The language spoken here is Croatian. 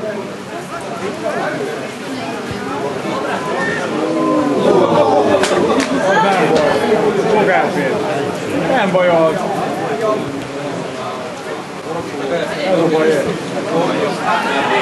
Nem baj. Fog elfér. Nem baj az. Ez a baj.